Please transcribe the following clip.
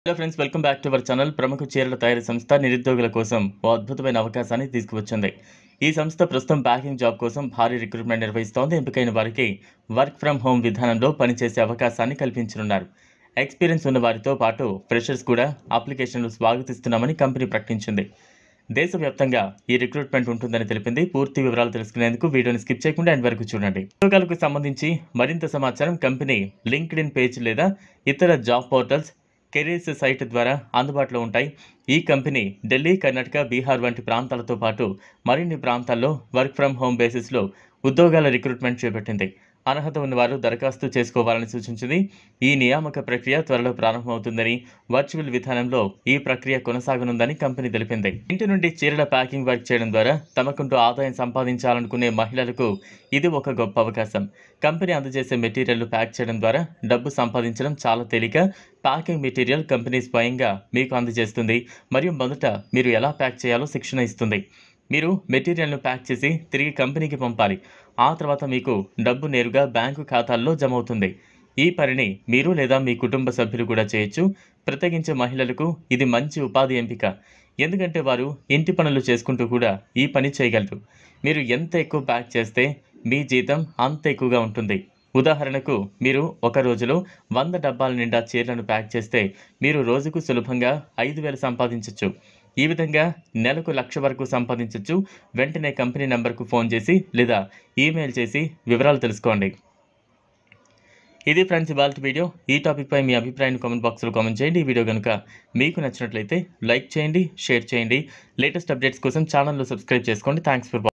Hello friends, welcome back to our channel. ప్రముఖ చీరల తయారీ సంస్థ నిరుద్యోగుల కోసం ఓ అద్భుతమైన అవకాశాన్ని తీసుకువచ్చింది. ఈ సంస్థ ప్రస్తుతం ప్యాకింగ్ జాబ్ కోసం భారీ రిక్రూట్మెంట్ నిర్వహిస్తోంది. ఎంపికైన వారికి వర్క్ ఫ్రం హోమ్ విధానంలో పనిచేసే అవకాశాన్ని కల్పించనున్నారు. ఎక్స్పీరియన్స్ ఉన్న వారితో పాటు ఫ్రెషర్స్ కూడా అప్లికేషన్లు స్వాగతిస్తున్నామని కంపెనీ ప్రకటించింది. దేశవ్యాప్తంగా ఈ రిక్రూట్మెంట్ ఉంటుందని తెలిపింది. పూర్తి వివరాలు తెలుసుకునేందుకు వీడియోని స్కిప్ చేయకుండా ఎండ్ వరకు చూడండి. ఉద్యోగాలకు సంబంధించి మరింత సమాచారం కంపెనీ లింక్డ్ఇన్ పేజ్ లేదా ఇతర జాబ్ పోర్టల్స్, కెరీర్స్ సైట్ ద్వారా అందుబాటులో ఉంటాయి. ఈ కంపెనీ ఢిల్లీ, కర్ణాటక, బీహార్ వంటి ప్రాంతాలతో పాటు మరిన్ని ప్రాంతాల్లో వర్క్ ఫ్రం హోమ్ బేసిస్లో ఉద్యోగాల రిక్రూట్మెంట్ చేపట్టింది. అర్హత ఉన్నవారు దరఖాస్తు చేసుకోవాలని సూచించింది. ఈ నియామక ప్రక్రియ త్వరలో ప్రారంభమవుతుందని, వర్చువల్ విధానంలో ఈ ప్రక్రియ కొనసాగనుందని కంపెనీ తెలిపింది. ఇంటి నుండి చీరల ప్యాకింగ్ వర్క్ చేయడం ద్వారా తమకుంటూ ఆదాయం సంపాదించాలనుకునే మహిళలకు ఇది ఒక గొప్ప అవకాశం. కంపెనీ అందజేసే మెటీరియల్ను ప్యాక్ చేయడం ద్వారా డబ్బు సంపాదించడం చాలా తేలిక. ప్యాకింగ్ మెటీరియల్ కంపెనీ స్వయంగా మీకు అందజేస్తుంది మరియు మొదట మీరు ఎలా ప్యాక్ చేయాలో శిక్షణ ఇస్తుంది. మీరు మెటీరియల్ను ప్యాక్ చేసి తిరిగి కంపెనీకి పంపాలి. ఆ తర్వాత మీకు డబ్బు నేరుగా బ్యాంకు ఖాతాల్లో జమ అవుతుంది. ఈ పనిని మీరు లేదా మీ కుటుంబ సభ్యులు కూడా చేయొచ్చు. ప్రత్యేకించి మహిళలకు ఇది మంచి ఉపాధి ఎంపిక. ఎందుకంటే వారు ఇంటి పనులు చేసుకుంటూ కూడా ఈ పని చేయగలరు. మీరు ఎంత ఎక్కువ ప్యాక్ చేస్తే మీ జీతం అంత ఎక్కువగా ఉంటుంది. ఉదాహరణకు, మీరు ఒక రోజులో 100 డబ్బాల నిండా చీరలను ప్యాక్ చేస్తే మీరు రోజుకు సులభంగా 5,000 సంపాదించవచ్చు. ఈ విధంగా నెలకు 1,00,000 వరకు సంపాదించవచ్చు. వెంటనే కంపెనీ నెంబర్కు ఫోన్ చేసి లేదా ఈమెయిల్ చేసి వివరాలు తెలుసుకోండి. ఇది ఫ్రెండ్స్ ఇవాల్టి వీడియో. ఈ టాపిక్పై మీ అభిప్రాయాన్ని కామెంట్ బాక్స్లో కామెంట్ చేయండి. ఈ వీడియో కనుక మీకు నచ్చినట్లయితే లైక్ చేయండి, షేర్ చేయండి. లేటెస్ట్ అప్డేట్స్ కోసం ఛానల్ను సబ్స్క్రైబ్ చేసుకోండి. Thanks for watching.